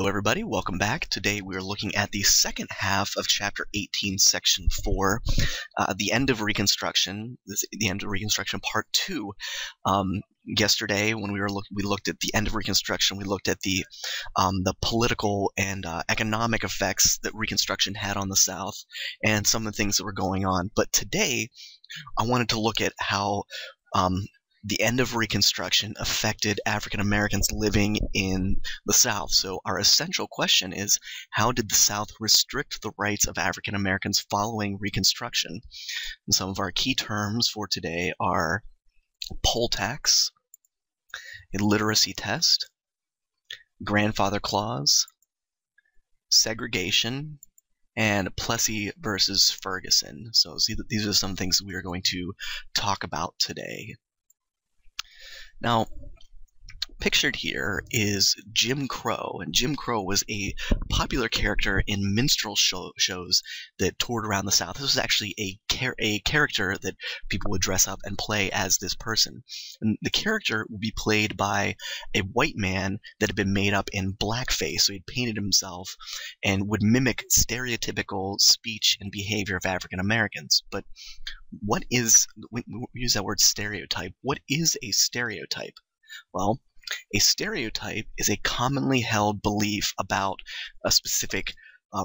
Hello everybody, welcome back. Today we are looking at the second half of Chapter 18, Section 4, the end of Reconstruction, the end of Reconstruction Part 2. Yesterday, when we looked at the end of Reconstruction, we looked at the political and economic effects that Reconstruction had on the South and some of the things that were going on. But today, I wanted to look at how the end of Reconstruction affected African Americans living in the South. So our essential question is, how did the South restrict the rights of African Americans following Reconstruction? And some of our key terms for today are poll tax, a literacy test, grandfather clause, segregation, and Plessy versus Ferguson. So see, these are some things we are going to talk about today. Now, pictured here is Jim Crow, and Jim Crow was a popular character in minstrel shows that toured around the South. This was actually a character that people would dress up and play as this person. And the character would be played by a white man that had been made up in blackface, so he'd painted himself and would mimic stereotypical speech and behavior of African Americans. But what is, we use that word stereotype, what is a stereotype? Well, a stereotype is a commonly held belief about a specific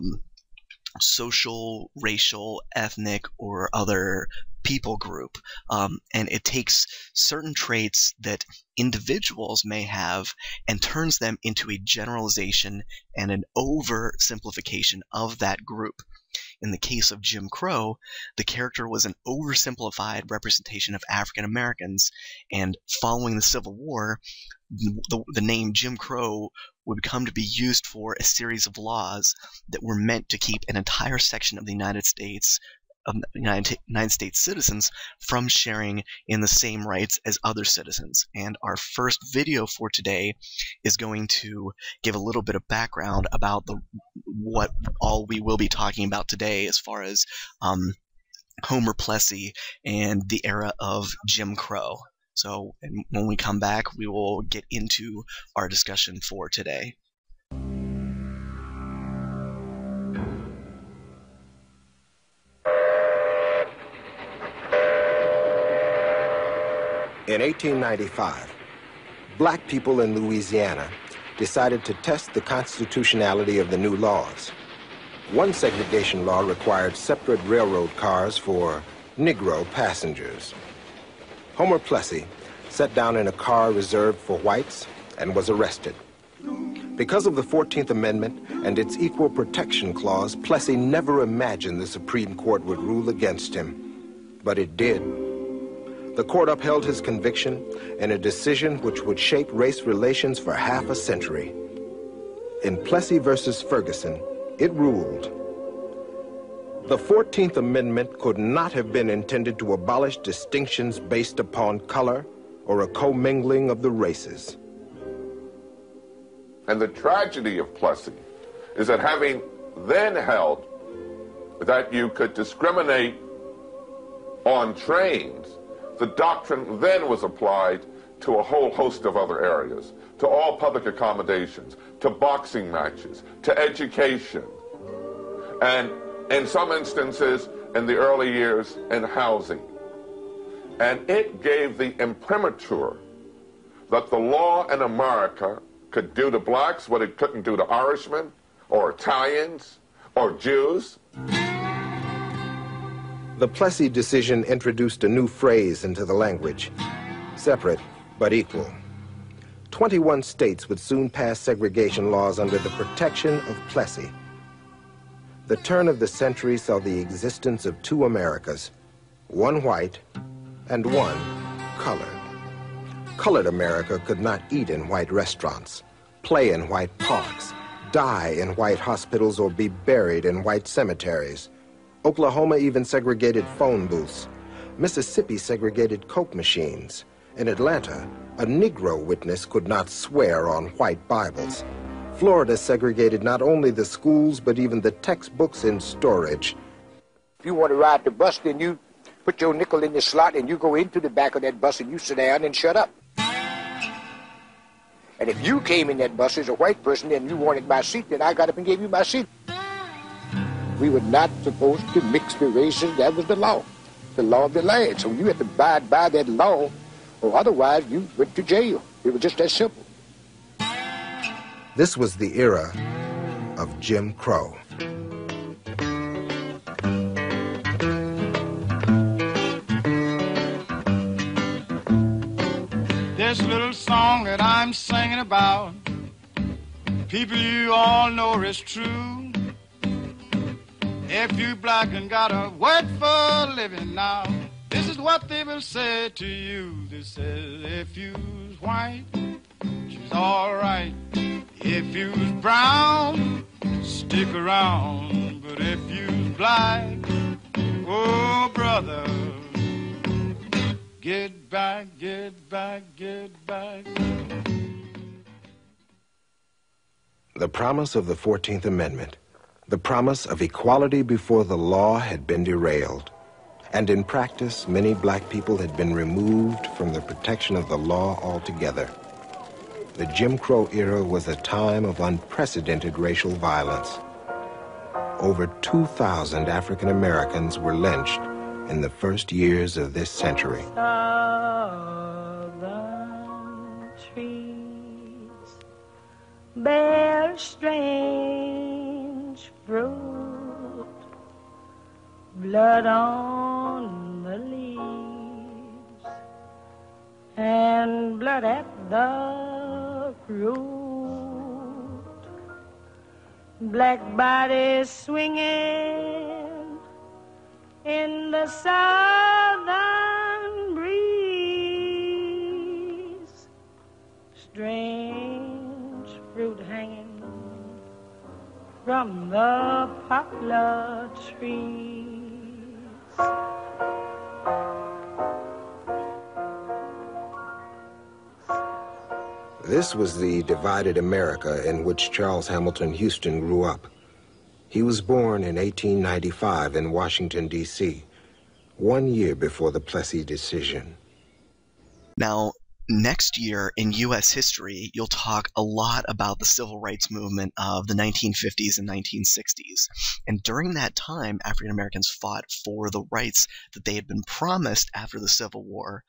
social, racial, ethnic, or other people group. And it takes certain traits that individuals may have and turns them into a generalization and an oversimplification of that group. In the case of Jim Crow, the character was an oversimplified representation of African Americans, and following the Civil War, the name Jim Crow would come to be used for a series of laws that were meant to keep an entire section of the United States citizens from sharing in the same rights as other citizens. And our first video for today is going to give a little bit of background about what all we will be talking about today as far as Homer Plessy and the era of Jim Crow. So when we come back, we will get into our discussion for today. In 1895, black people in Louisiana decided to test the constitutionality of the new laws. One segregation law required separate railroad cars for Negro passengers. Homer Plessy sat down in a car reserved for whites and was arrested. Because of the 14th Amendment and its Equal Protection Clause, Plessy never imagined the Supreme Court would rule against him, but it did. The court upheld his conviction in a decision which would shape race relations for half a century. In Plessy versus Ferguson, it ruled, the 14th Amendment could not have been intended to abolish distinctions based upon color or a commingling of the races. And the tragedy of Plessy is that having then held that you could discriminate on trains, the doctrine then was applied to a whole host of other areas, to all public accommodations, to boxing matches, to education, and in some instances, in the early years, in housing. And it gave the imprimatur that the law in America could do to blacks what it couldn't do to Irishmen, or Italians, or Jews. The Plessy decision introduced a new phrase into the language, separate but equal. 21 states would soon pass segregation laws under the protection of Plessy. The turn of the century saw the existence of two Americas, one white and one colored. Colored America could not eat in white restaurants, play in white parks, die in white hospitals, or be buried in white cemeteries. Oklahoma even segregated phone booths. Mississippi segregated Coke machines. In Atlanta, a Negro witness could not swear on white Bibles. Florida segregated not only the schools, but even the textbooks in storage. If you want to ride the bus, then you put your nickel in the slot and you go into the back of that bus and you sit down and shut up. And if you came in that bus as a white person and you wanted my seat, then I got up and gave you my seat. We were not supposed to mix the races. That was the law of the land. So you had to abide by that law, or otherwise you went to jail. It was just that simple. This was the era of Jim Crow. This little song that I'm singing about, people you all know is true. If you black and got a word for a living now, this is what they will say to you. They say, if you's white, she's all right. If you's brown, stick around. But if you's black, oh brother, get back, get back, get back. The promise of the 14th Amendment, the promise of equality before the law had been derailed. And in practice, many black people had been removed from the protection of the law altogether. The Jim Crow era was a time of unprecedented racial violence. Over 2,000 African Americans were lynched in the first years of this century. Southern trees bear strange fruit, blood on the leaves and blood at the root. Black bodies swinging in the southern breeze, strange fruit hanging from the poplar trees. This was the divided America in which Charles Hamilton Houston grew up. He was born in 1895 in Washington, D.C., 1 year before the Plessy decision. Now, next year in U.S. history, you'll talk a lot about the civil rights movement of the 1950s and 1960s. And during that time, African Americans fought for the rights that they had been promised after the Civil War.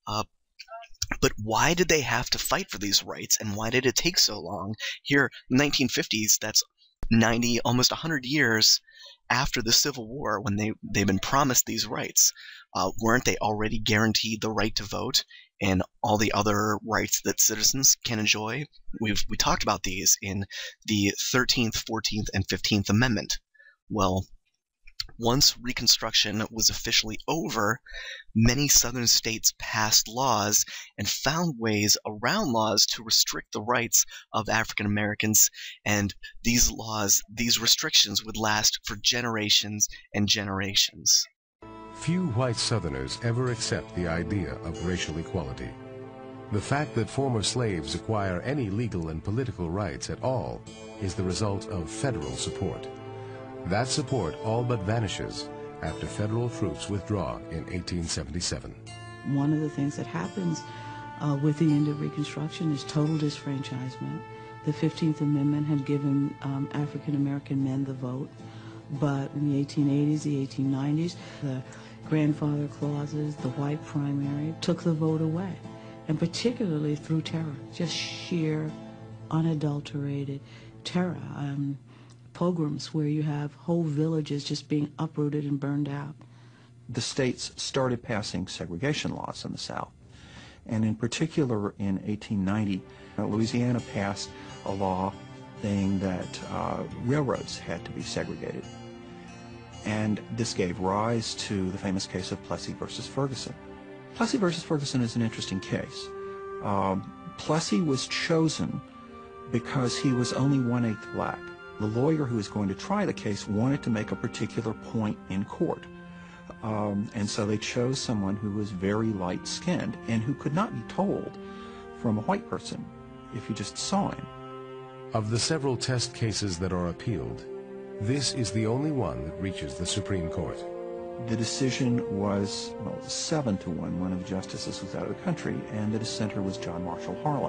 But why did they have to fight for these rights, and why did it take so long? Here, in the 1950s, that's 90, almost 100 years after the Civil War, when they've been promised these rights. Weren't they already guaranteed the right to vote and all the other rights that citizens can enjoy? We talked about these in the 13th, 14th, and 15th Amendment. Well, once Reconstruction was officially over, many southern states passed laws and found ways around laws to restrict the rights of African Americans, and these laws, these restrictions would last for generations and generations. Few white Southerners ever accept the idea of racial equality. The fact that former slaves acquire any legal and political rights at all is the result of federal support. That support all but vanishes after federal troops withdraw in 1877. One of the things that happens with the end of Reconstruction is total disfranchisement. The 15th Amendment had given African American men the vote, but in the 1880s, the 1890s, the grandfather clauses, the white primary, took the vote away, and particularly through terror, just sheer, unadulterated terror. Pogroms where you have whole villages just being uprooted and burned out. The states started passing segregation laws in the South. And in particular, in 1890, Louisiana passed a law saying that railroads had to be segregated. And this gave rise to the famous case of Plessy versus Ferguson. Plessy versus Ferguson is an interesting case. Plessy was chosen because he was only 1/8 black. The lawyer who was going to try the case wanted to make a particular point in court. And so they chose someone who was very light-skinned and who could not be told from a white person if you just saw him. Of the several test cases that are appealed, this is the only one that reaches the Supreme Court. The decision was, well, 7-1. One of the justices was out of the country, and the dissenter was John Marshall Harlan.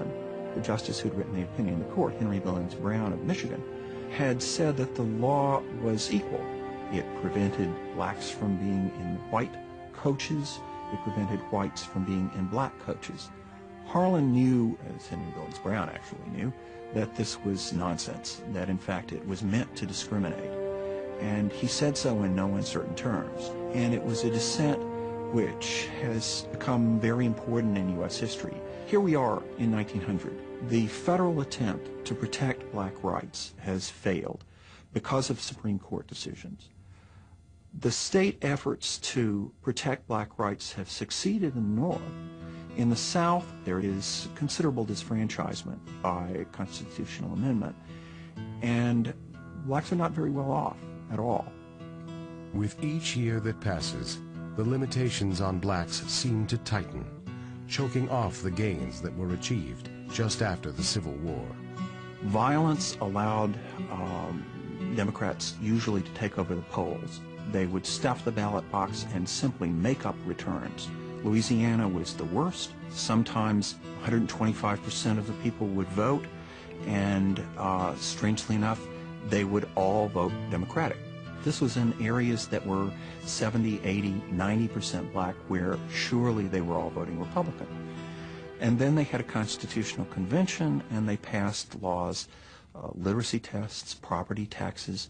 the justice who'd written the opinion in the court, Henry Billings Brown of Michigan, had said that the law was equal. It prevented blacks from being in white coaches. It prevented whites from being in black coaches. Harlan knew, as Henry Billings Brown actually knew, that this was nonsense, that in fact it was meant to discriminate. And he said so in no uncertain terms. And it was a dissent which has become very important in U.S. history. Here we are in 1900. The federal attempt to protect black rights has failed because of Supreme Court decisions. The state efforts to protect black rights have succeeded in the North. In the South, there is considerable disfranchisement by constitutional amendment, and blacks are not very well off at all. With each year that passes, the limitations on blacks seem to tighten, choking off the gains that were achieved just after the Civil War. Violence allowed Democrats usually to take over the polls. They would stuff the ballot box and simply make up returns. Louisiana was the worst. Sometimes 125% of the people would vote, and strangely enough, they would all vote Democratic. This was in areas that were 70, 80, 90% black, where surely they were all voting Republican. And then they had a constitutional convention, and they passed laws, literacy tests, property tests,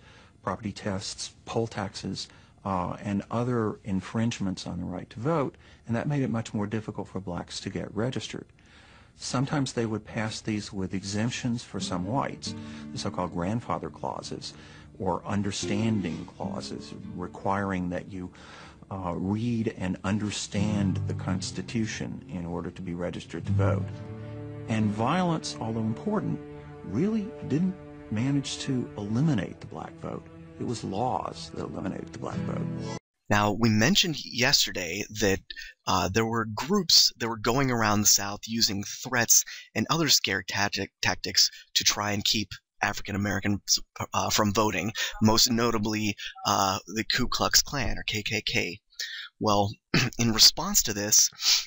poll taxes, and other infringements on the right to vote, and that made it much more difficult for blacks to get registered. Sometimes they would pass these with exemptions for some whites, the so-called grandfather clauses, or understanding clauses, requiring that you read and understand the Constitution in order to be registered to vote. And violence, although important, really didn't manage to eliminate the black vote. It was laws that eliminated the black vote. Now, we mentioned yesterday that there were groups that were going around the South using threats and other scare tactics to try and keep African Americans from voting, most notably the Ku Klux Klan, or KKK. Well, in response to this,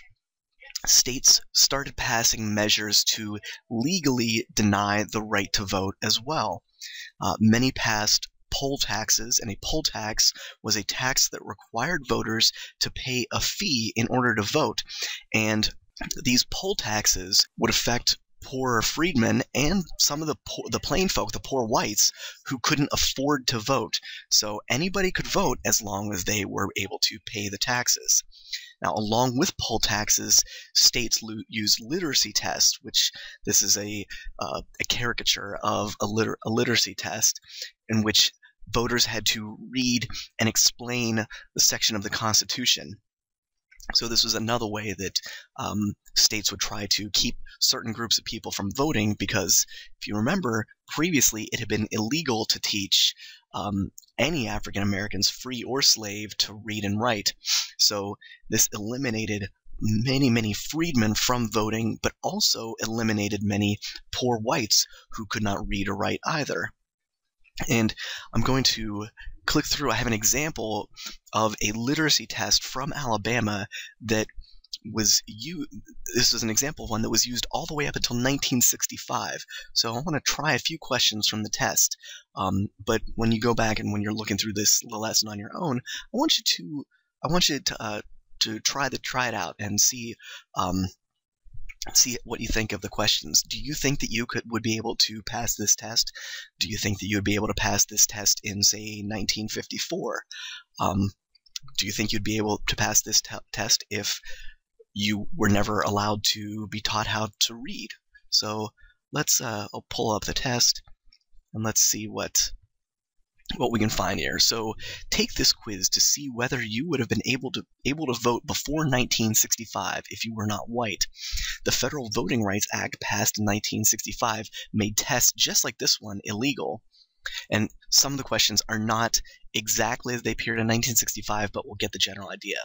states started passing measures to legally deny the right to vote as well. Many passed poll taxes, and a poll tax was a tax that required voters to pay a fee in order to vote. And these poll taxes would affect poorer freedmen and some of the plain folk, the poor whites, who couldn't afford to vote. So anybody could vote as long as they were able to pay the taxes. Now, along with poll taxes, states use literacy tests, which this is a caricature of a literacy test, in which voters had to read and explain the section of the Constitution. So this was another way that states would try to keep certain groups of people from voting, because if you remember, previously it had been illegal to teach any African Americans, free or slave, to read and write. So this eliminated many freedmen from voting, but also eliminated many poor whites who could not read or write either. And I'm going to click through. I have an example of a literacy test from Alabama that was used. This is an example of one that was used all the way up until 1965. So I want to try a few questions from the test. But when you go back and when you're looking through this lesson on your own, I want you to try it out and see what you think of the questions. Do you think that you would be able to pass this test? Do you think that you would be able to pass this test in, say, 1954? Do you think you'd be able to pass this test if you were never allowed to be taught how to read? So let's I'll pull up the test and let's see what we can find here. So take this quiz to see whether you would have been able to vote before 1965 if you were not white. The Federal Voting Rights Act, passed in 1965, made tests just like this one illegal. And some of the questions are not exactly as they appeared in 1965, but we'll get the general idea.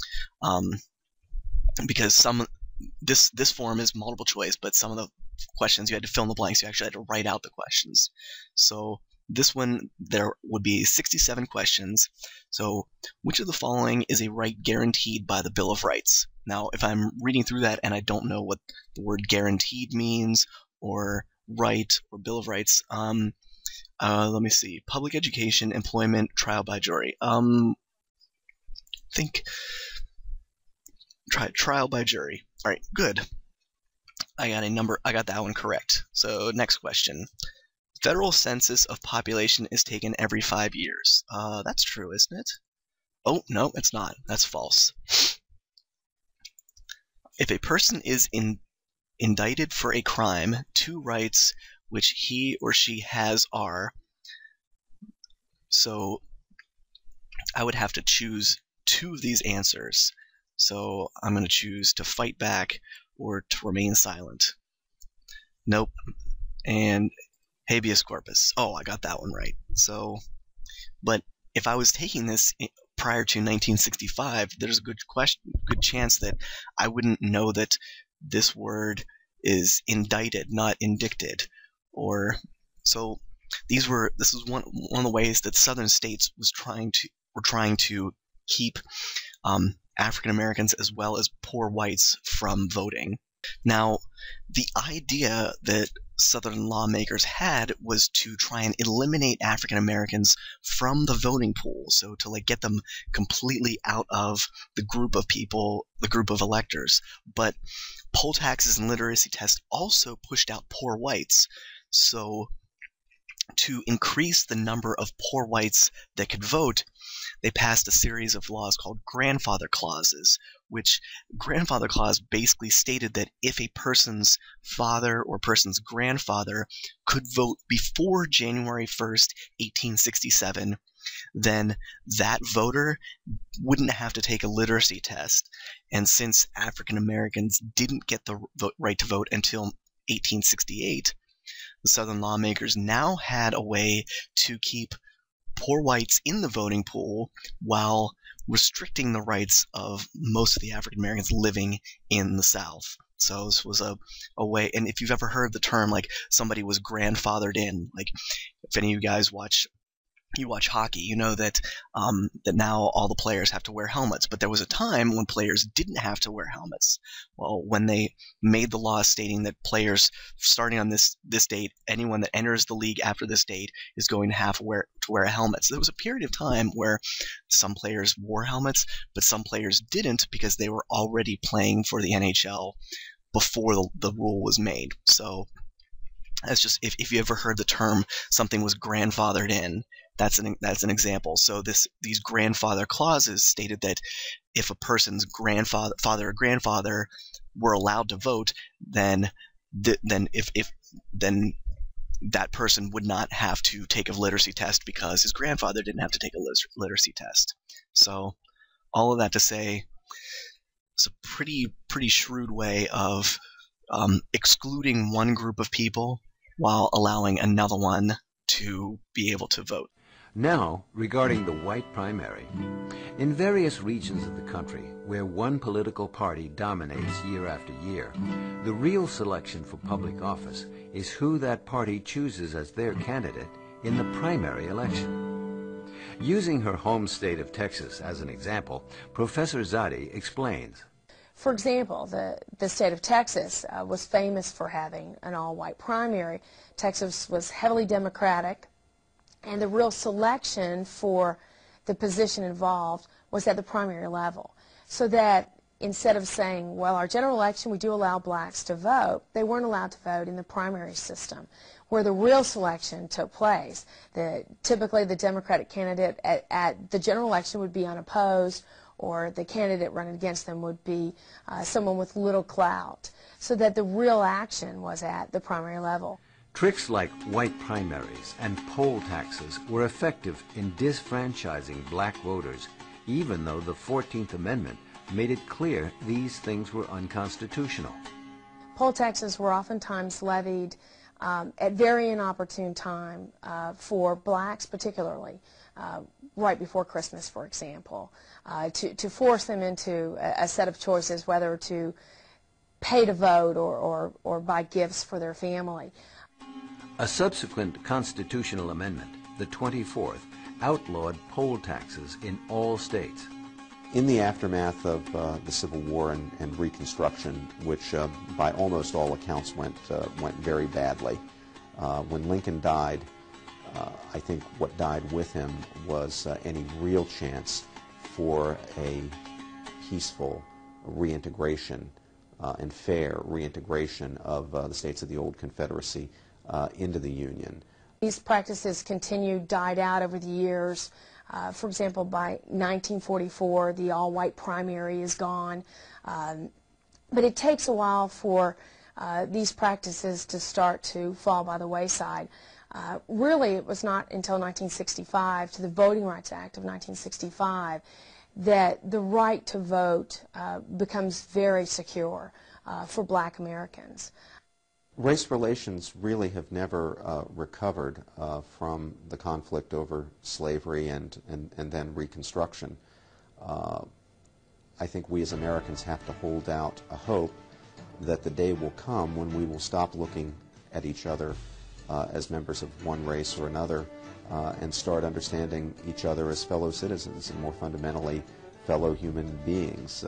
Because this form is multiple choice, but some of the questions you had to fill in the blanks. You actually had to write out the questions. So this one, there would be 67 questions. So which of the following is a right guaranteed by the Bill of Rights? Now, if I'm reading through that and I don't know what the word guaranteed means, or right, or Bill of Rights, let me see. Public education, employment, trial by jury. Think trial by jury. All right, good. I got that one correct. So next question. Federal census of population is taken every 5 years. That's true, isn't it? Oh, no, it's not. That's false. If a person is indicted for a crime, two rights which he or she has are. So I would have to choose two of these answers. So I'm going to choose to fight back or to remain silent. Nope. And habeas corpus. Oh, I got that one right. So, but if I was taking this prior to 1965, there's a good chance that I wouldn't know that this word is indicted, not indicted. Or so this is one of the ways that Southern states were trying to keep African Americans as well as poor whites from voting. Now, the idea that Southern lawmakers had was to try and eliminate African Americans from the voting pool, so to get them completely out of the group of people, the group of electors. But poll taxes and literacy tests also pushed out poor whites, so to increase the number of poor whites that could vote, they passed a series of laws called grandfather clauses, which grandfather clause basically stated that if a person's father or person's grandfather could vote before January 1st, 1867, then that voter wouldn't have to take a literacy test. And since African Americans didn't get the right to vote until 1868, the Southern lawmakers now had a way to keep poor whites in the voting pool while restricting the rights of most of the African Americans living in the South. So this was a way, and if you've ever heard the term somebody was grandfathered in, if any of you guys watch hockey, you know that that now all the players have to wear helmets. But there was a time when players didn't have to wear helmets. Well, when they made the law stating that players starting on this date, anyone that enters the league after this date is going to have to wear a helmet. So there was a period of time where some players wore helmets, but some players didn't because they were already playing for the NHL before the rule was made. So that's just if you ever heard the term something was grandfathered in, that's an example. So these grandfather clauses stated that if a person's father or grandfather were allowed to vote, then that person would not have to take a literacy test because his grandfather didn't have to take a literacy test. So all of that to say, it's a pretty shrewd way of excluding one group of people while allowing another one to be able to vote. Now, regarding the white primary. In various regions of the country where one political party dominates year after year, the real selection for public office is who that party chooses as their candidate in the primary election. Using her home state of Texas as an example, Professor Zadi explains. For example, the state of Texas was famous for having an all-white primary. Texas was heavily Democratic, and the real selection for the position involved was at the primary level. So that instead of saying, well, our general election, we do allow blacks to vote, they weren't allowed to vote in the primary system, where the real selection took place. Typically, the Democratic candidate at the general election would be unopposed, or the candidate running against them would be someone with little clout, so that the real action was at the primary level. Tricks like white primaries and poll taxes were effective in disfranchising black voters, even though the 14th Amendment made it clear these things were unconstitutional. Poll taxes were oftentimes levied at very inopportune time for blacks particularly, right before Christmas, for example, to force them into a set of choices whether to pay to vote or buy gifts for their family. A subsequent constitutional amendment, the 24th, outlawed poll taxes in all states. In the aftermath of the Civil War and Reconstruction, which by almost all accounts went very badly, when Lincoln died, I think what died with him was any real chance for a peaceful reintegration and fair reintegration of the states of the old Confederacy into the Union. These practices continued, died out over the years. For example, by 1944, the all-white primary is gone. But it takes a while for these practices to start to fall by the wayside. Really, it was not until 1965, to the Voting Rights Act of 1965, that the right to vote becomes very secure for black Americans. Race relations really have never recovered from the conflict over slavery and then Reconstruction. I think we as Americans have to hold out a hope that the day will come when we will stop looking at each other as members of one race or another and start understanding each other as fellow citizens and more fundamentally fellow human beings,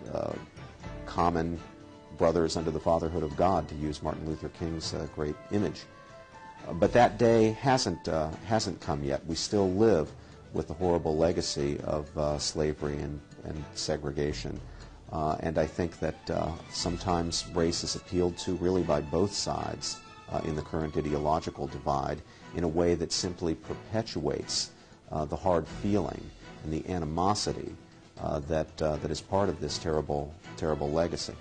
common brothers under the fatherhood of God, to use Martin Luther King's great image. But that day hasn't come yet. We still live with the horrible legacy of slavery and segregation. And I think that sometimes race is appealed to really by both sides in the current ideological divide in a way that simply perpetuates the hard feeling and the animosity that is part of this terrible, terrible legacy.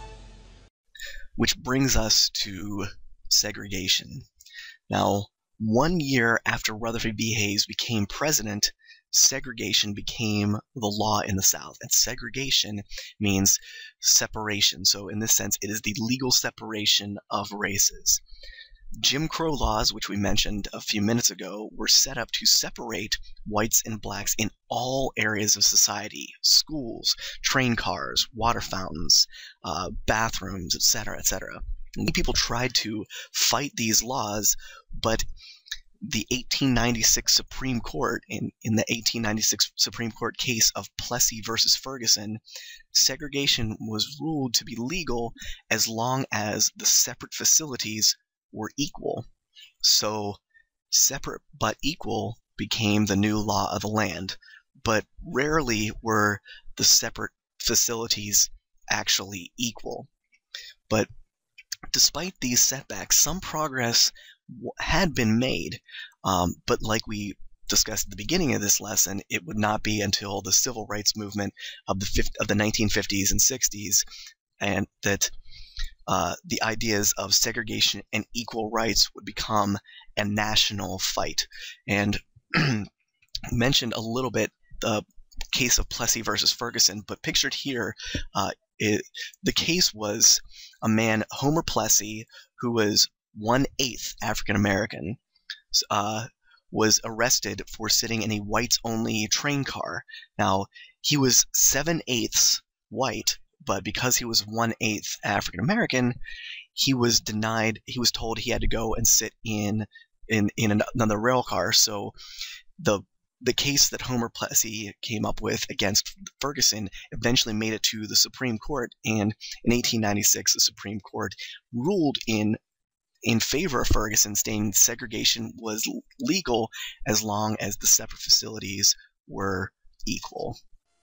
Which brings us to segregation. Now, 1 year after Rutherford B. Hayes became president, segregation became the law in the South. And segregation means separation. So in this sense, it is the legal separation of races. Jim Crow laws, which we mentioned a few minutes ago, were set up to separate whites and blacks in all areas of society: schools, train cars, water fountains, bathrooms, etc., etc. Many people tried to fight these laws, but the 1896 Supreme Court, in the 1896 Supreme Court case of Plessy versus Ferguson, segregation was ruled to be legal as long as the separate facilities were equal. So separate but equal became the new law of the land, but rarely were the separate facilities actually equal. But despite these setbacks, some progress had been made, but like we discussed at the beginning of this lesson, it would not be until the civil rights movement of the 1950s and 60s and that the ideas of segregation and equal rights would become a national fight. And mentioned a little bit the case of Plessy versus Ferguson, but pictured here, the case was a man, Homer Plessy, who was 1/8 African American, was arrested for sitting in a whites-only train car. Now, he was 7/8 white, but because he was 1/8 African American, he was told he had to go and sit in another rail car. So the case that Homer Plessy came up with against Ferguson eventually made it to the Supreme Court, and in 1896 the Supreme Court ruled in favor of Ferguson, stating segregation was legal as long as the separate facilities were equal.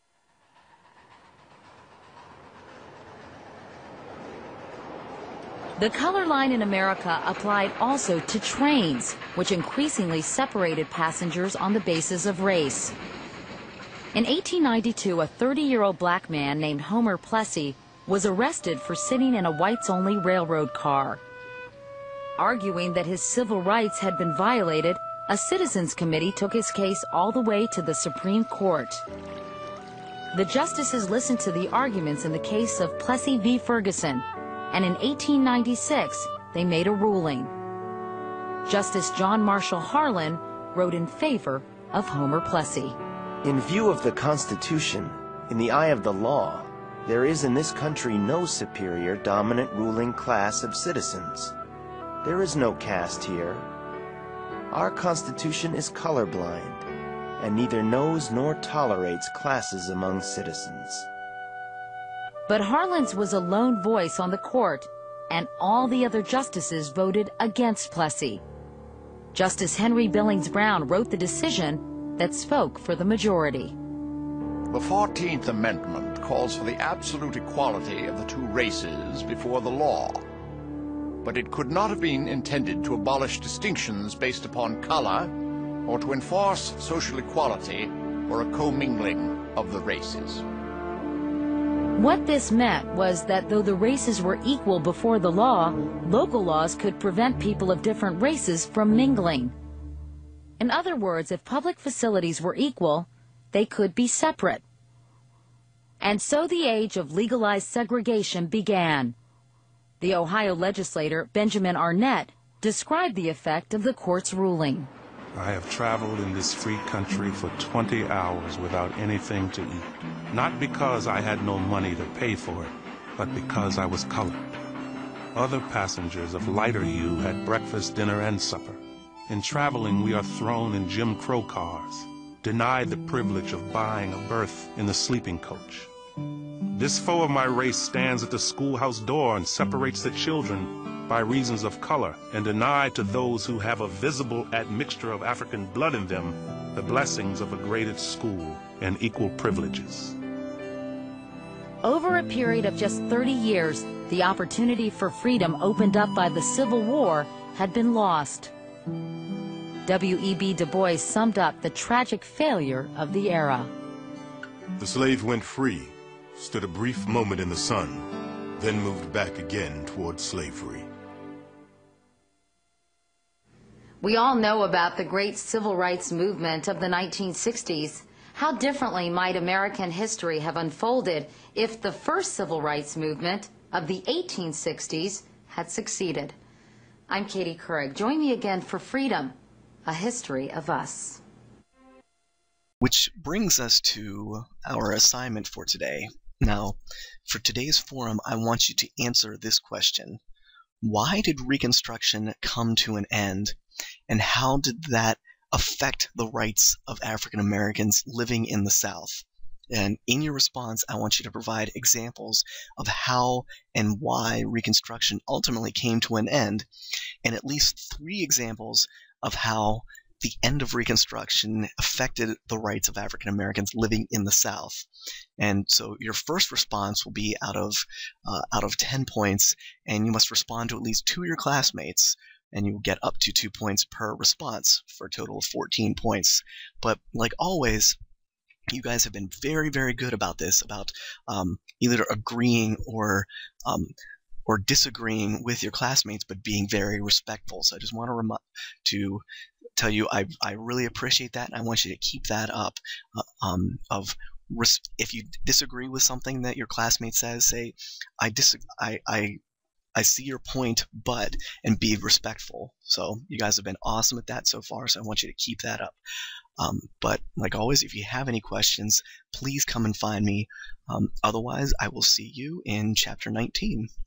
The color line in America applied also to trains, which increasingly separated passengers on the basis of race. In 1892, a 30-year-old black man named Homer Plessy was arrested for sitting in a whites-only railroad car. Arguing that his civil rights had been violated, a citizens committee took his case all the way to the Supreme Court. The justices listened to the arguments in the case of Plessy v. Ferguson, and in 1896, they made a ruling. Justice John Marshall Harlan wrote in favor of Homer Plessy. In view of the Constitution, in the eye of the law, there is in this country no superior dominant ruling class of citizens. There is no caste here. Our Constitution is colorblind, and neither knows nor tolerates classes among citizens. But Harlins was a lone voice on the court, and all the other justices voted against Plessy. Justice Henry Billings Brown wrote the decision that spoke for the majority. The 14th Amendment calls for the absolute equality of the two races before the law. But it could not have been intended to abolish distinctions based upon color or to enforce social equality or a commingling of the races. What this meant was that though the races were equal before the law, local laws could prevent people of different races from mingling. In other words, if public facilities were equal, they could be separate. And so the age of legalized segregation began. The Ohio legislator, Benjamin Arnett, described the effect of the court's ruling. I have traveled in this free country for 20 hours without anything to eat. Not because I had no money to pay for it, but because I was colored. Other passengers of lighter hue had breakfast, dinner, and supper. In traveling, we are thrown in Jim Crow cars, denied the privilege of buying a berth in the sleeping coach. This foe of my race stands at the schoolhouse door and separates the children by reasons of color and denied to those who have a visible admixture of African blood in them the blessings of a graded school and equal privileges. Over a period of just 30 years, the opportunity for freedom opened up by the Civil War had been lost. W.E.B. Du Bois summed up the tragic failure of the era. The slave went free, stood a brief moment in the sun, then moved back again toward slavery. We all know about the great civil rights movement of the 1960s. How differently might American history have unfolded if the first civil rights movement of the 1860s had succeeded? I'm Katie Couric. Join me again for Freedom, a history of us. Which brings us to our assignment for today. Now, for today's forum, I want you to answer this question. Why did Reconstruction come to an end, and how did that affect the rights of African Americans living in the South? And in your response, I want you to provide examples of how and why Reconstruction ultimately came to an end, and at least 3 examples of how the end of Reconstruction affected the rights of African Americans living in the South. And so your first response will be out of 10 points, and you must respond to at least 2 of your classmates, and you will get up to 2 points per response for a total of 14 points. But like always, you guys have been very, very good about this, about either agreeing or disagreeing with your classmates, but being very respectful. So I just want to tell you I really appreciate that, and I want you to keep that up. If you disagree with something that your classmate says, say, I see your point, but, and be respectful. So you guys have been awesome at that so far, so I want you to keep that up. But like always, if you have any questions, please come and find me. Otherwise, I will see you in Chapter 19.